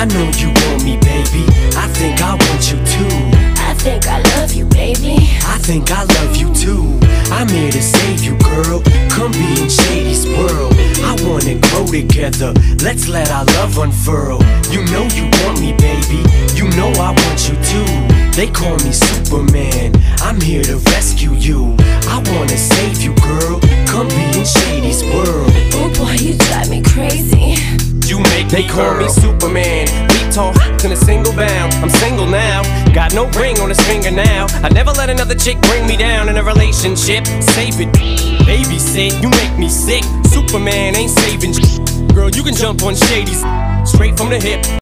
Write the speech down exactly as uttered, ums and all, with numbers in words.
I know you want me, baby. I think I want you too. I think I love you, baby. I think I love you too. I'm here to save you, girl. Come be in Shady's world. I wanna grow together. Let's let our love unfurl. You know you want me, baby. You know I want you too. They call me Superman. I'm here to rescue you. I wanna save you, girl. Come be in Shady's world. Oh boy, you drive me crazy. You make They me call girl. me Superman. We talk in a single bound. I'm single now. Got no ring on his finger now. I never let another chick bring me down in a relationship. Save it, babysit. You make me sick. Superman ain't saving. Girl, you can jump on Shady's straight from the hip.